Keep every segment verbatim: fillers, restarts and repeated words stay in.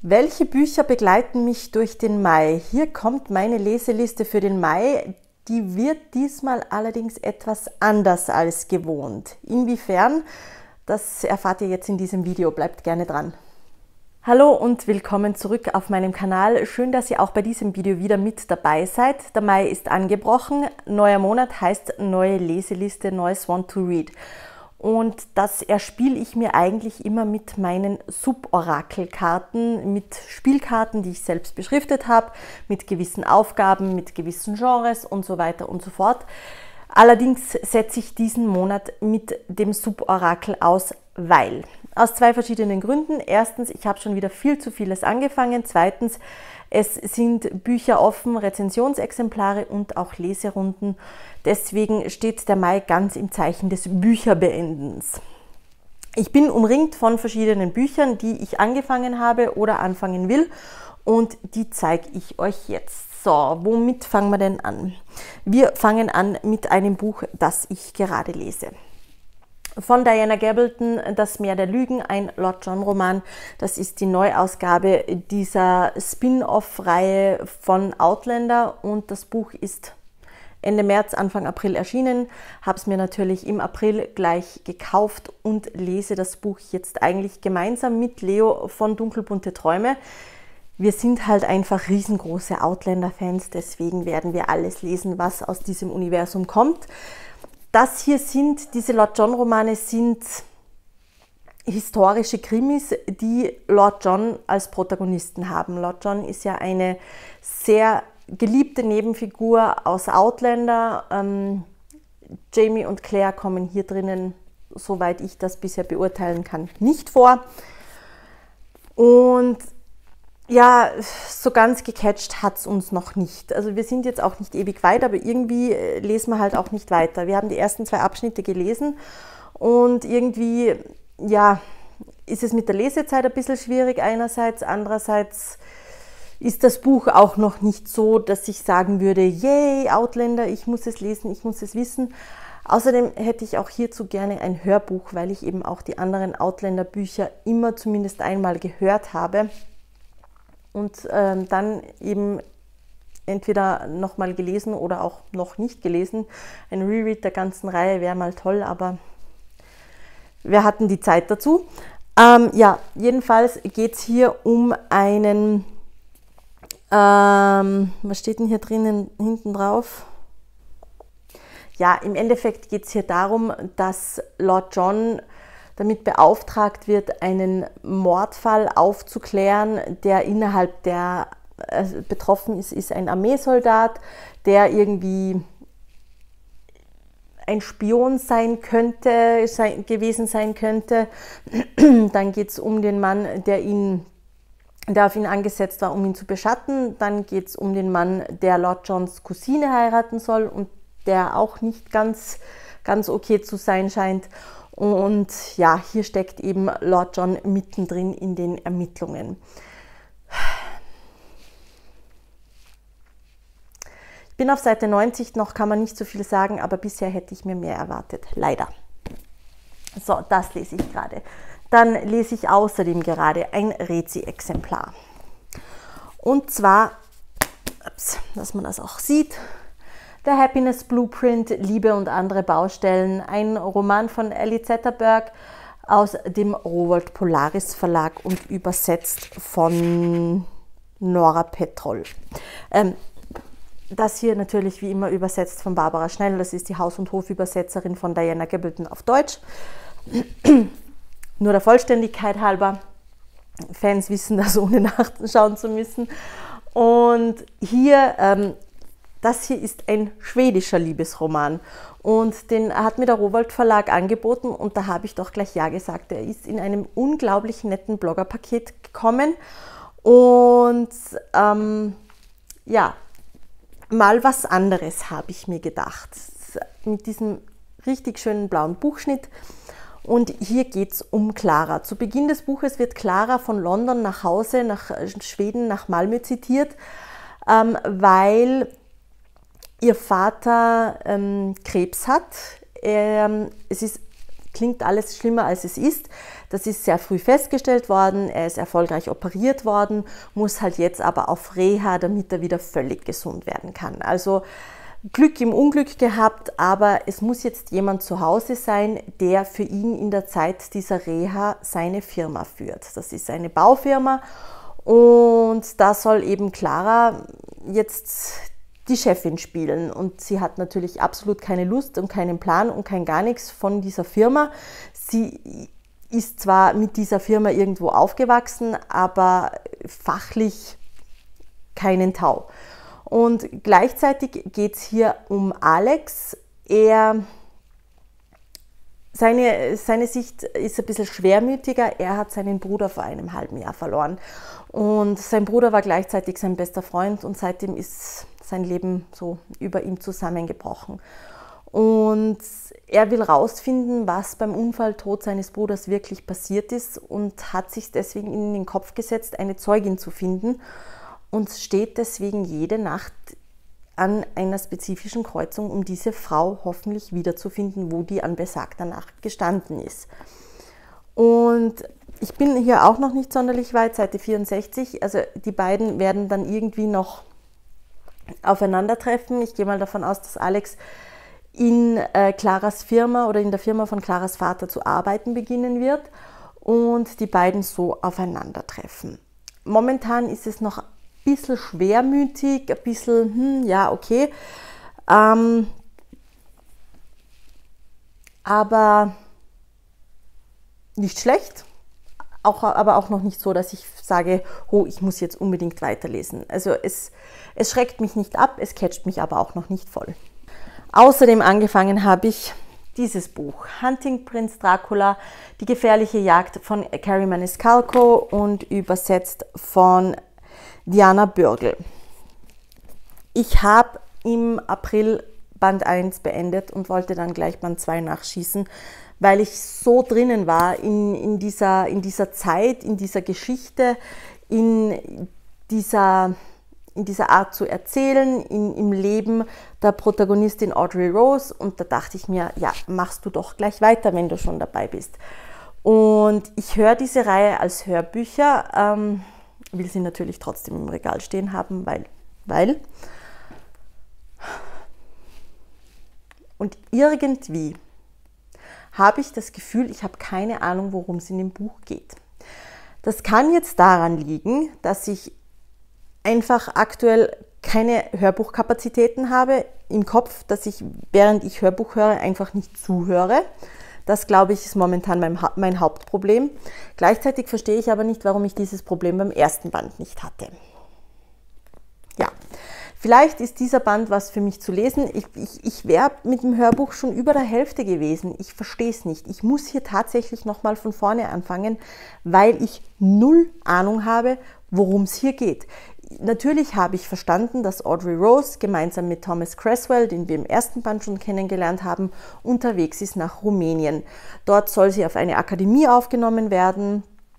Welche Bücher begleiten mich durch den Mai? Hier kommt meine Leseliste für den Mai. Die wird diesmal allerdings etwas anders als gewohnt. Inwiefern? Das erfahrt ihr jetzt in diesem Video. Bleibt gerne dran. Hallo und willkommen zurück auf meinem Kanal. Schön, dass ihr auch bei diesem Video wieder mit dabei seid. Der Mai ist angebrochen. Neuer Monat heißt neue Leseliste, neues Want to Read. Und das erspiele ich mir eigentlich immer mit meinen Sub-Orakel-Karten, mit Spielkarten, die ich selbst beschriftet habe, mit gewissen Aufgaben, mit gewissen Genres und so weiter und so fort. Allerdings setze ich diesen Monat mit dem Sub-Orakel aus, weil. Aus zwei verschiedenen Gründen. Erstens, ich habe schon wieder viel zu vieles angefangen. Zweitens, es sind Bücher offen, Rezensionsexemplare und auch Leserunden. Deswegen steht der Mai ganz im Zeichen des Bücherbeendens. Ich bin umringt von verschiedenen Büchern, die ich angefangen habe oder anfangen will, und die zeige ich euch jetzt. So, womit fangen wir denn an? Wir fangen an mit einem Buch, das ich gerade lese. Von Diana Gabaldon, Das Meer der Lügen, ein Lord John Roman. Das ist die Neuausgabe dieser Spin-off-Reihe von Outlander und das Buch ist Ende März, Anfang April erschienen. Habe es mir natürlich im April gleich gekauft und lese das Buch jetzt eigentlich gemeinsam mit Leo von Dunkelbunte Träume. Wir sind halt einfach riesengroße Outlander-Fans, deswegen werden wir alles lesen, was aus diesem Universum kommt. Das hier sind, diese Lord John Romane sind historische Krimis, die Lord John als Protagonisten haben. Lord John ist ja eine sehr geliebte Nebenfigur aus Outlander. Ähm, Jamie und Claire kommen hier drinnen, soweit ich das bisher beurteilen kann, nicht vor. Und ja, so ganz gecatcht hat es uns noch nicht. Also wir sind jetzt auch nicht ewig weit, aber irgendwie lesen wir halt auch nicht weiter. Wir haben die ersten zwei Abschnitte gelesen und irgendwie, ja, ist es mit der Lesezeit ein bisschen schwierig einerseits, andererseits ist das Buch auch noch nicht so, dass ich sagen würde, yay, Outlander, ich muss es lesen, ich muss es wissen. Außerdem hätte ich auch hierzu gerne ein Hörbuch, weil ich eben auch die anderen Outlander-Bücher immer zumindest einmal gehört habe. Und ähm, dann eben entweder nochmal gelesen oder auch noch nicht gelesen. Ein Reread der ganzen Reihe wäre mal toll, aber wir hatten die Zeit dazu. Ähm, ja, jedenfalls geht es hier um einen, ähm, was steht denn hier drinnen hinten drauf? Ja, im Endeffekt geht es hier darum, dass Lord John damit beauftragt wird, einen Mordfall aufzuklären, der innerhalb der also betroffen ist, ist ein Armeesoldat, der irgendwie ein Spion sein könnte, sein, gewesen sein könnte. Dann geht es um den Mann, der, ihn, der auf ihn angesetzt war, um ihn zu beschatten. Dann geht es um den Mann, der Lord Johns Cousine heiraten soll und der auch nicht ganz, ganz okay zu sein scheint. Und ja, hier steckt eben Lord John mittendrin in den Ermittlungen. Ich bin auf Seite neunzig, noch kann man nicht so viel sagen, aber bisher hätte ich mir mehr erwartet, leider. So, das lese ich gerade. Dann lese ich außerdem gerade ein Rezi-Exemplar. Und zwar, ups, dass man das auch sieht, The Happiness Blueprint, Liebe und andere Baustellen, ein Roman von Ellie Zetterberg aus dem Rowohlt Polaris Verlag und übersetzt von Nora Petrol. Ähm, das hier natürlich wie immer übersetzt von Barbara Schnell, das ist die Haus- und Hofübersetzerin von Diana Gabaldon auf Deutsch. Nur der Vollständigkeit halber, Fans wissen das, ohne nachschauen zu müssen. Und hier ähm, das hier ist ein schwedischer Liebesroman und den hat mir der Rowohlt Verlag angeboten und da habe ich doch gleich ja gesagt. Er ist in einem unglaublich netten Bloggerpaket gekommen und ähm, ja, mal was anderes habe ich mir gedacht. Mit diesem richtig schönen blauen Buchschnitt. Und hier geht es um Clara. Zu Beginn des Buches wird Clara von London nach Hause, nach Schweden, nach Malmö zitiert, ähm, weil ihr Vater ähm, Krebs hat. Ähm, es ist, klingt alles schlimmer, als es ist. Das ist sehr früh festgestellt worden, er ist erfolgreich operiert worden, muss halt jetzt aber auf Reha, damit er wieder völlig gesund werden kann. Also Glück im Unglück gehabt, aber es muss jetzt jemand zu Hause sein, der für ihn in der Zeit dieser Reha seine Firma führt. Das ist eine Baufirma und da soll eben Clara jetzt die Chefin spielen und sie hat natürlich absolut keine Lust und keinen Plan und kein gar nichts von dieser Firma. Sie ist zwar mit dieser Firma irgendwo aufgewachsen, aber fachlich keinen Tau. Und gleichzeitig geht es hier um Alex. Er, seine, seine Sicht ist ein bisschen schwermütiger. Er hat seinen Bruder vor einem halben Jahr verloren. Und sein Bruder war gleichzeitig sein bester Freund und seitdem ist sein Leben so über ihm zusammengebrochen. Und er will rausfinden, was beim Unfalltod seines Bruders wirklich passiert ist und hat sich deswegen in den Kopf gesetzt, eine Zeugin zu finden. Und steht deswegen jede Nacht an einer spezifischen Kreuzung, um diese Frau hoffentlich wiederzufinden, wo die an besagter Nacht gestanden ist. Und ich bin hier auch noch nicht sonderlich weit, Seite vierundsechzig. Also die beiden werden dann irgendwie noch aufeinandertreffen. Ich gehe mal davon aus, dass Alex in äh, Claras Firma oder in der Firma von Claras Vater zu arbeiten beginnen wird und die beiden so aufeinandertreffen. Momentan ist es noch bisschen schwermütig, ein bisschen, hm, ja, okay. Ähm, aber nicht schlecht, auch, aber auch noch nicht so, dass ich sage, oh, ich muss jetzt unbedingt weiterlesen. Also es, es schreckt mich nicht ab, es catcht mich aber auch noch nicht voll. Außerdem angefangen habe ich dieses Buch, Hunting Prinz Dracula, die gefährliche Jagd von Kerry Maniscalco und übersetzt von Diana Bürgel. Ich habe im April Band eins beendet und wollte dann gleich Band zwei nachschießen, weil ich so drinnen war in, in, dieser, in dieser Zeit, in dieser Geschichte, in dieser, in dieser Art zu erzählen, in, im Leben der Protagonistin Audrey Rose. Und da dachte ich mir, ja, machst du doch gleich weiter, wenn du schon dabei bist. Und ich höre diese Reihe als Hörbücher, ähm, will sie natürlich trotzdem im Regal stehen haben, weil, weil. Und irgendwie habe ich das Gefühl, ich habe keine Ahnung, worum es in dem Buch geht. Das kann jetzt daran liegen, dass ich einfach aktuell keine Hörbuchkapazitäten habe im Kopf, dass ich, während ich Hörbuch höre, einfach nicht zuhöre. Das, glaube ich, ist momentan mein, mein Hauptproblem. Gleichzeitig verstehe ich aber nicht, warum ich dieses Problem beim ersten Band nicht hatte. Ja, vielleicht ist dieser Band was für mich zu lesen. Ich, ich, ich wäre mit dem Hörbuch schon über der Hälfte gewesen. Ich verstehe es nicht. Ich muss hier tatsächlich nochmal von vorne anfangen, weil ich null Ahnung habe, worum es hier geht. Natürlich habe ich verstanden, dass Audrey Rose gemeinsam mit Thomas Cresswell, den wir im ersten Band schon kennengelernt haben, unterwegs ist nach Rumänien. Dort soll sie auf eine Akademie aufgenommen werden.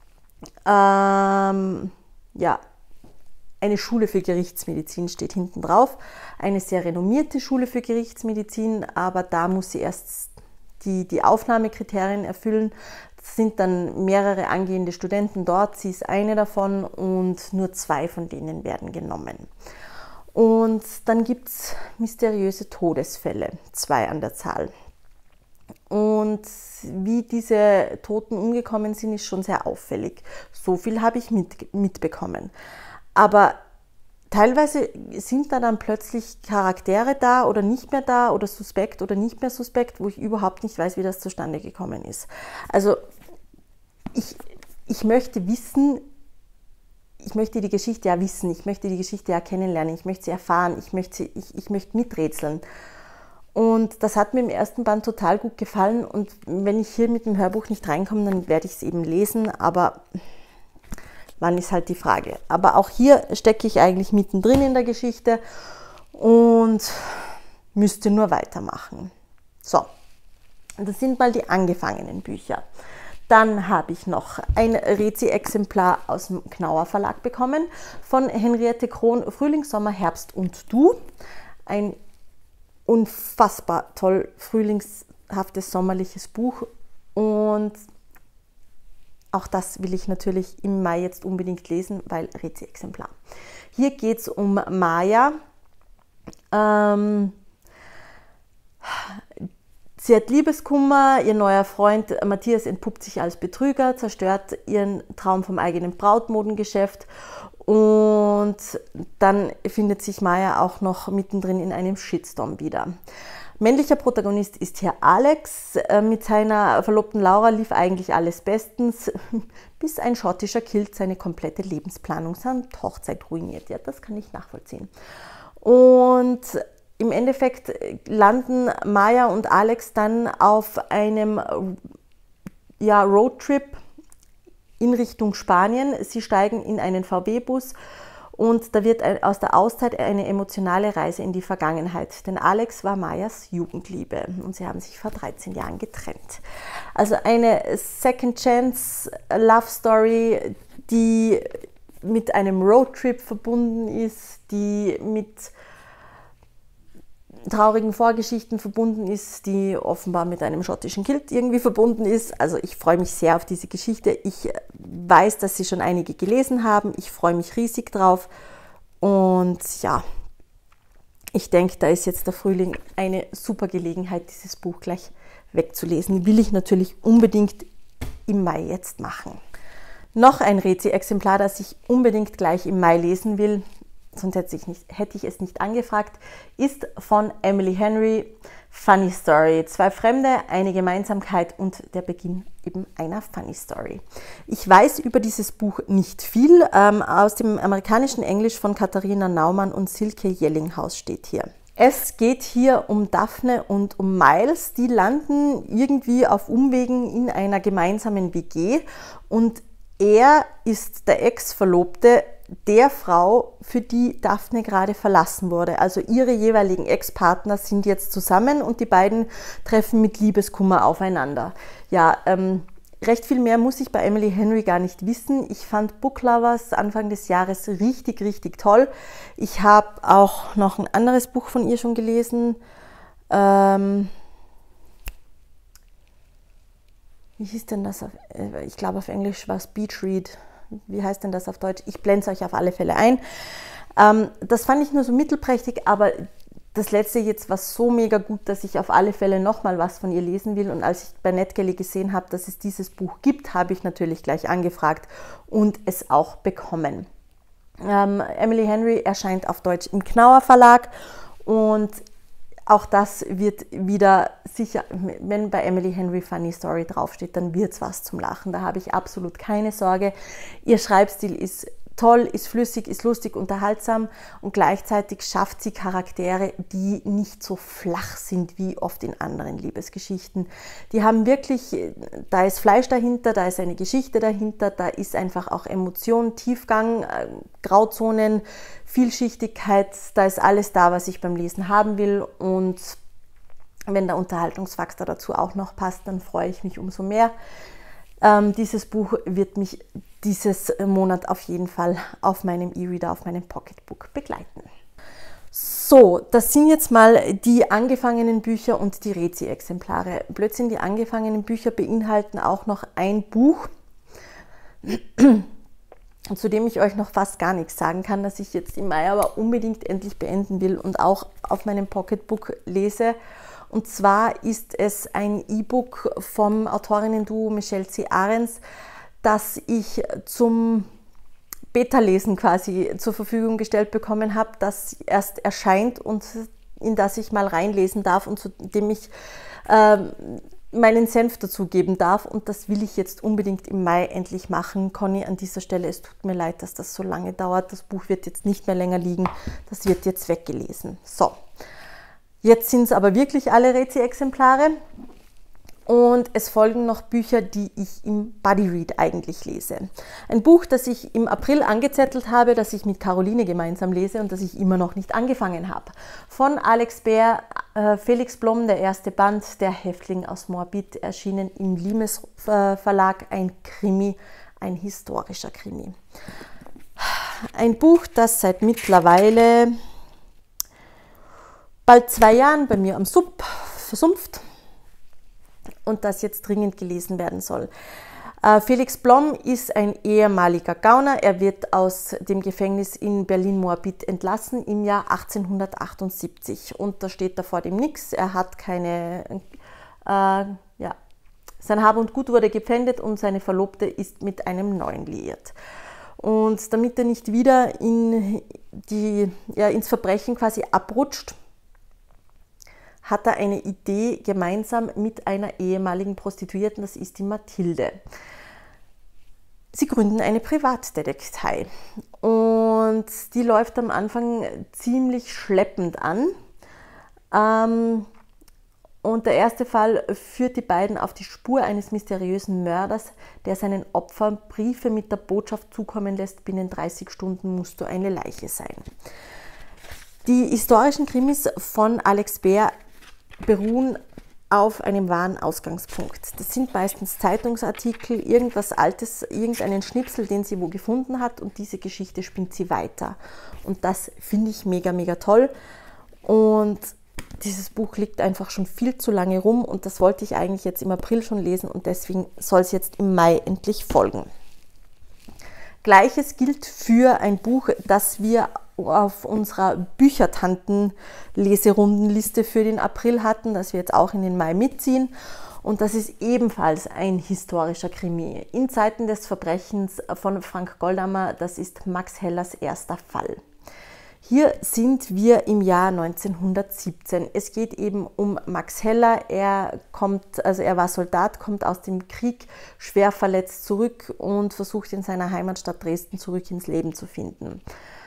Ähm, ja, eine Schule für Gerichtsmedizin steht hinten drauf. Eine sehr renommierte Schule für Gerichtsmedizin, aber da muss sie erst die, die Aufnahmekriterien erfüllen. Es sind dann mehrere angehende Studenten dort, sie ist eine davon und nur zwei von denen werden genommen. Und dann gibt es mysteriöse Todesfälle, zwei an der Zahl. Und wie diese Toten umgekommen sind, ist schon sehr auffällig. So viel habe ich mit, mitbekommen. Aber teilweise sind da dann plötzlich Charaktere da oder nicht mehr da oder suspekt oder nicht mehr suspekt, wo ich überhaupt nicht weiß, wie das zustande gekommen ist. Also ich, ich möchte wissen, ich möchte die Geschichte ja wissen, ich möchte die Geschichte ja kennenlernen, ich möchte sie erfahren, ich möchte, sie, ich, ich möchte miträtseln. Und das hat mir im ersten Band total gut gefallen und wenn ich hier mit dem Hörbuch nicht reinkomme, dann werde ich es eben lesen, aber wann ist halt die Frage. Aber auch hier stecke ich eigentlich mittendrin in der Geschichte und müsste nur weitermachen. So, das sind mal die angefangenen Bücher. Dann habe ich noch ein Rezi-Exemplar aus dem Knauer Verlag bekommen von Henriette Krohn, Frühling, Sommer, Herbst und Du. Ein unfassbar toll frühlingshaftes, sommerliches Buch und Auch das will ich natürlich im Mai jetzt unbedingt lesen, weil Rezi-Exemplar. Hier geht es um Maya. Ähm, sie hat Liebeskummer, ihr neuer Freund Matthias entpuppt sich als Betrüger, zerstört ihren Traum vom eigenen Brautmodengeschäft und dann findet sich Maya auch noch mittendrin in einem Shitstorm wieder. Männlicher Protagonist ist hier Alex. Mit seiner Verlobten Laura lief eigentlich alles bestens, bis ein schottischer Kilt seine komplette Lebensplanung samt Hochzeit ruiniert. Ja, das kann ich nachvollziehen. Und im Endeffekt landen Maya und Alex dann auf einem ja, Roadtrip in Richtung Spanien. Sie steigen in einen V W-Bus. Und da wird aus der Auszeit eine emotionale Reise in die Vergangenheit. Denn Alex war Mayas Jugendliebe und sie haben sich vor dreizehn Jahren getrennt. Also eine Second Chance Love Story, die mit einem Roadtrip verbunden ist, die mit traurigen Vorgeschichten verbunden ist, die offenbar mit einem schottischen Kilt irgendwie verbunden ist. Also ich freue mich sehr auf diese Geschichte. Ich weiß, dass Sie schon einige gelesen haben. Ich freue mich riesig drauf. Und ja, ich denke, da ist jetzt der Frühling eine super Gelegenheit, dieses Buch gleich wegzulesen. Will ich natürlich unbedingt im Mai jetzt machen. Noch ein Rezi-Exemplar, das ich unbedingt gleich im Mai lesen will, sonst hätte ich, nicht, hätte ich es nicht angefragt, ist von Emily Henry, Funny Story. Zwei Fremde, eine Gemeinsamkeit und der Beginn eben einer Funny Story. Ich weiß über dieses Buch nicht viel. Ähm, aus dem amerikanischen Englisch von Katharina Naumann und Silke Jellinghaus steht hier. Es geht hier um Daphne und um Miles. Die landen irgendwie auf Umwegen in einer gemeinsamen W G und er ist der Ex-Verlobte der Frau, für die Daphne gerade verlassen wurde. Also ihre jeweiligen Ex-Partner sind jetzt zusammen und die beiden treffen mit Liebeskummer aufeinander. Ja, ähm, recht viel mehr muss ich bei Emily Henry gar nicht wissen. Ich fand Book Lovers Anfang des Jahres richtig, richtig toll. Ich habe auch noch ein anderes Buch von ihr schon gelesen. Ähm, wie hieß denn das? Auf, ich glaube auf Englisch war es Beach Read. Wie heißt denn das auf Deutsch? Ich blende es euch auf alle Fälle ein. Ähm, das fand ich nur so mittelprächtig, aber das letzte jetzt war so mega gut, dass ich auf alle Fälle nochmal was von ihr lesen will. Und als ich bei NetGalley gesehen habe, dass es dieses Buch gibt, habe ich natürlich gleich angefragt und es auch bekommen. Ähm, Emily Henry erscheint auf Deutsch im Knauer Verlag und auch das wird wieder sicher, wenn bei Emily Henry Funny Story draufsteht, dann wird es was zum Lachen. Da habe ich absolut keine Sorge. Ihr Schreibstil ist toll, ist flüssig, ist lustig, unterhaltsam und gleichzeitig schafft sie Charaktere, die nicht so flach sind wie oft in anderen Liebesgeschichten. Die haben wirklich, da ist Fleisch dahinter, da ist eine Geschichte dahinter, da ist einfach auch Emotion, Tiefgang, Grauzonen, Vielschichtigkeit, da ist alles da, was ich beim Lesen haben will und wenn der Unterhaltungsfaktor dazu auch noch passt, dann freue ich mich umso mehr. Ähm, dieses Buch wird mich dieses Monat auf jeden Fall auf meinem E-Reader, auf meinem Pocketbook begleiten. So, das sind jetzt mal die angefangenen Bücher und die Rezi-Exemplare. Blödsinn, die angefangenen Bücher beinhalten auch noch ein Buch, zu dem ich euch noch fast gar nichts sagen kann, das ich jetzt im Mai aber unbedingt endlich beenden will und auch auf meinem Pocketbook lese. Und zwar ist es ein E-Book vom Autorinnen-Duo Michelle C. Ahrens, das ich zum Beta-Lesen quasi zur Verfügung gestellt bekommen habe, das erst erscheint und in das ich mal reinlesen darf und zu dem ich äh, meinen Senf dazugeben darf. Und das will ich jetzt unbedingt im Mai endlich machen. Conny, an dieser Stelle, es tut mir leid, dass das so lange dauert. Das Buch wird jetzt nicht mehr länger liegen. Das wird jetzt weggelesen. So, jetzt sind es aber wirklich alle Rezi-Exemplare. Und es folgen noch Bücher, die ich im Buddy Read eigentlich lese. Ein Buch, das ich im April angezettelt habe, das ich mit Caroline gemeinsam lese und das ich immer noch nicht angefangen habe. Von Alex Bär, äh, Felix Blom, der erste Band, Der Häftling aus Moabit, erschienen im Limes äh, Verlag, ein Krimi, ein historischer Krimi. Ein Buch, das seit mittlerweile bald zwei Jahren bei mir am Sub versumpft und das jetzt dringend gelesen werden soll. Felix Blom ist ein ehemaliger Gauner. Er wird aus dem Gefängnis in Berlin-Moabit entlassen im Jahr achtzehnhundertachtundsiebzig. Und da steht da vor dem nichts. Er hat keine, äh, ja, sein Hab und Gut wurde gepfändet und seine Verlobte ist mit einem Neuen liiert. Und damit er nicht wieder in die, ja, ins Verbrechen quasi abrutscht, hat er eine Idee gemeinsam mit einer ehemaligen Prostituierten, das ist die Mathilde. Sie gründen eine Privatdetektei und die läuft am Anfang ziemlich schleppend an. Ähm, und der erste Fall führt die beiden auf die Spur eines mysteriösen Mörders, der seinen Opfern Briefe mit der Botschaft zukommen lässt, binnen dreißig Stunden musst du eine Leiche sein. Die historischen Krimis von Alex Beer beruhen auf einem wahren Ausgangspunkt. Das sind meistens Zeitungsartikel, irgendwas Altes, irgendeinen Schnipsel, den sie wo gefunden hat und diese Geschichte spinnt sie weiter. Und das finde ich mega, mega toll. Und dieses Buch liegt einfach schon viel zu lange rum und das wollte ich eigentlich jetzt im April schon lesen und deswegen soll es jetzt im Mai endlich folgen. Gleiches gilt für ein Buch, das wir auf unserer Büchertanten-Leserundenliste für den April hatten, das wir jetzt auch in den Mai mitziehen. Und das ist ebenfalls ein historischer Krimi. In Zeiten des Verbrechens von Frank Goldammer, das ist Max Hellers erster Fall. Hier sind wir im Jahr neunzehnhundertsiebzehn. Es geht eben um Max Heller. Er kommt, also er war Soldat, kommt aus dem Krieg schwer verletzt zurück und versucht in seiner Heimatstadt Dresden zurück ins Leben zu finden.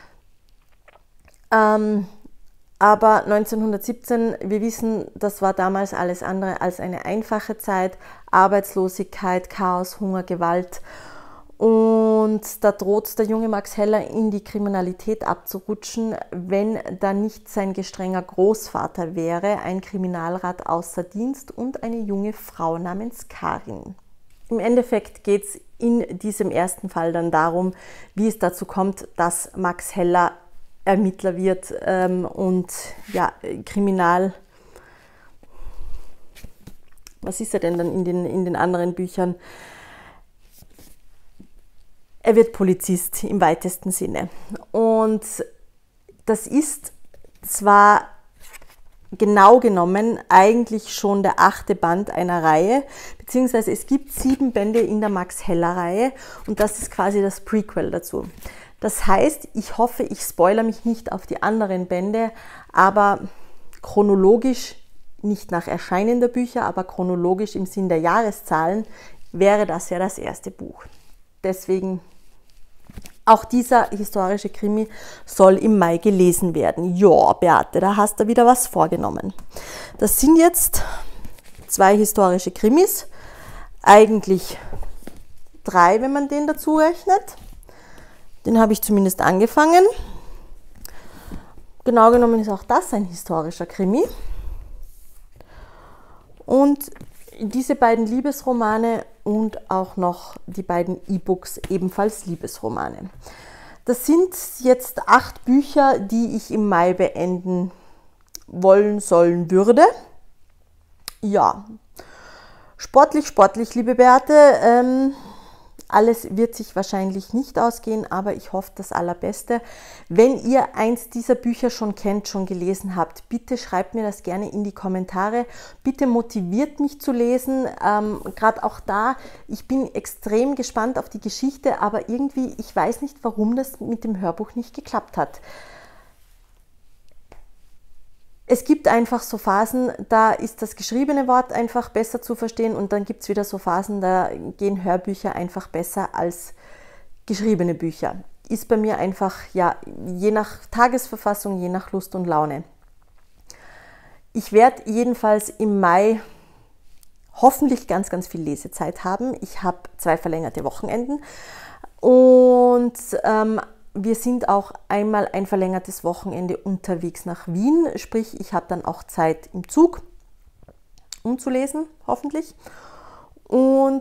Ähm, aber neunzehnhundertsiebzehn, wir wissen, das war damals alles andere als eine einfache Zeit. Arbeitslosigkeit, Chaos, Hunger, Gewalt. Und da droht der junge Max Heller in die Kriminalität abzurutschen, wenn da nicht sein gestrenger Großvater wäre, ein Kriminalrat außer Dienst und eine junge Frau namens Karin. Im Endeffekt geht es in diesem ersten Fall dann darum, wie es dazu kommt, dass Max Heller Ermittler wird ähm, und ja, Kriminal. Was ist er denn dann in den, in den anderen Büchern? Er wird Polizist im weitesten Sinne. Und das ist zwar genau genommen eigentlich schon der achte Band einer Reihe, beziehungsweise es gibt sieben Bände in der Max Heller Reihe und das ist quasi das Prequel dazu. Das heißt, ich hoffe, ich spoilere mich nicht auf die anderen Bände, aber chronologisch, nicht nach Erscheinen der Bücher, aber chronologisch im Sinn der Jahreszahlen, wäre das ja das erste Buch. Deswegen, auch dieser historische Krimi soll im Mai gelesen werden. Ja, Beate, da hast du wieder was vorgenommen. Das sind jetzt zwei historische Krimis, eigentlich drei, wenn man den dazu rechnet. Den habe ich zumindest angefangen. Genau genommen ist auch das ein historischer Krimi. Und diese beiden Liebesromane und auch noch die beiden E-Books ebenfalls Liebesromane. Das sind jetzt acht Bücher, die ich im Mai beenden wollen, sollen, würde. Ja, sportlich, sportlich, liebe Beate. Ähm, Alles wird sich wahrscheinlich nicht ausgehen, aber ich hoffe das Allerbeste. Wenn ihr eins dieser Bücher schon kennt, schon gelesen habt, bitte schreibt mir das gerne in die Kommentare. Bitte motiviert mich zu lesen. Ähm, Gerade auch da, ich bin extrem gespannt auf die Geschichte, aber irgendwie, ich weiß nicht, warum das mit dem Hörbuch nicht geklappt hat. Es gibt einfach so Phasen, da ist das geschriebene Wort einfach besser zu verstehen und dann gibt es wieder so Phasen, da gehen Hörbücher einfach besser als geschriebene Bücher. Ist bei mir einfach, ja, je nach Tagesverfassung, je nach Lust und Laune. Ich werde jedenfalls im Mai hoffentlich ganz, ganz viel Lesezeit haben. Ich habe zwei verlängerte Wochenenden und ähm, wir sind auch einmal ein verlängertes Wochenende unterwegs nach Wien, sprich ich habe dann auch Zeit im Zug, um zu lesen, hoffentlich. Und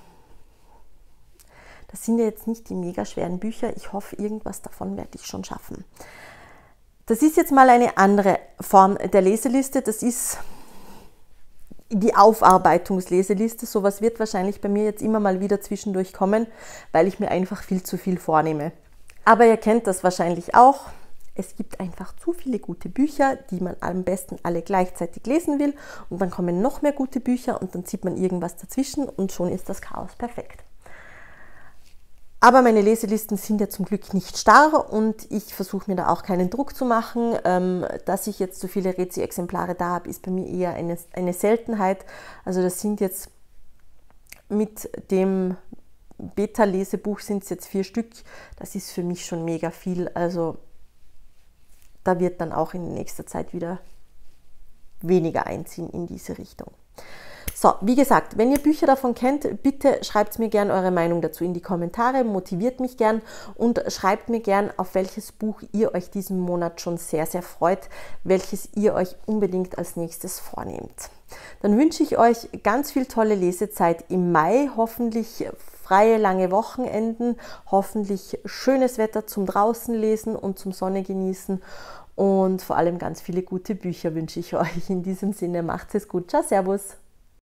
das sind ja jetzt nicht die mega schweren Bücher, ich hoffe, irgendwas davon werde ich schon schaffen. Das ist jetzt mal eine andere Form der Leseliste, das ist die Aufarbeitungsleseliste. Sowas wird wahrscheinlich bei mir jetzt immer mal wieder zwischendurch kommen, weil ich mir einfach viel zu viel vornehme. Aber ihr kennt das wahrscheinlich auch. Es gibt einfach zu viele gute Bücher, die man am besten alle gleichzeitig lesen will. Und dann kommen noch mehr gute Bücher und dann zieht man irgendwas dazwischen und schon ist das Chaos perfekt. Aber meine Leselisten sind ja zum Glück nicht starr und ich versuche mir da auch keinen Druck zu machen. Dass ich jetzt so viele Rezi-Exemplare da habe, ist bei mir eher eine, eine Seltenheit. Also das sind jetzt mit dem Beta-Lesebuch sind es jetzt vier Stück. Das ist für mich schon mega viel. Also da wird dann auch in nächster Zeit wieder weniger einziehen in diese Richtung. So, wie gesagt, wenn ihr Bücher davon kennt, bitte schreibt mir gerne eure Meinung dazu in die Kommentare, motiviert mich gern und schreibt mir gern, auf welches Buch ihr euch diesen Monat schon sehr, sehr freut, welches ihr euch unbedingt als nächstes vornehmt. Dann wünsche ich euch ganz viel tolle Lesezeit im Mai, hoffentlich freie, lange Wochenenden, hoffentlich schönes Wetter zum draußen lesen und zum Sonne genießen und vor allem ganz viele gute Bücher wünsche ich euch. In diesem Sinne, macht es gut. Ciao, servus!